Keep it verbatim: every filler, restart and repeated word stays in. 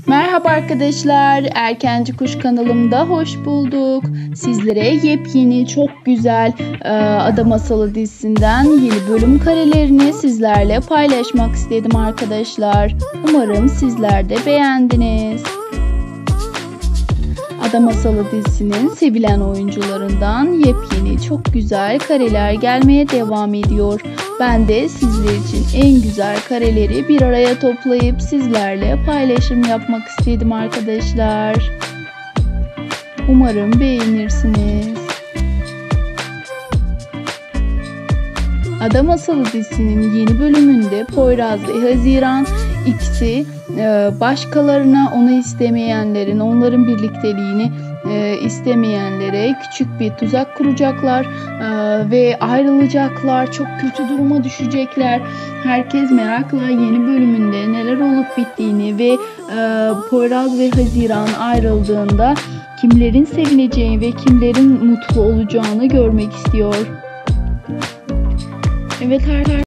Merhaba arkadaşlar, Erkenci Kuş kanalımda hoş bulduk. Sizlere yepyeni, çok güzel e, Ada Masalı dizisinden yeni bölüm karelerini sizlerle paylaşmak istedim arkadaşlar. Umarım sizler de beğendiniz. Ada Masalı dizisinin sevilen oyuncularından yepyeni, çok güzel kareler gelmeye devam ediyor. Ben de sizler için en güzel kareleri bir araya toplayıp sizlerle paylaşım yapmak istedim arkadaşlar. Umarım beğenirsiniz. Ada Masalı dizisinin yeni bölümünde Poyraz ve Haziran ikisi başkalarına, onu istemeyenlerin, onların birlikteliğini istemeyenlere küçük bir tuzak kuracaklar ve ayrılacaklar. Çok kötü duruma düşecekler. Herkes merakla yeni bölümünde neler olup bittiğini ve Poyraz ve Haziran ayrıldığında kimlerin sevineceğini ve kimlerin mutlu olacağını görmek istiyor. Evet, her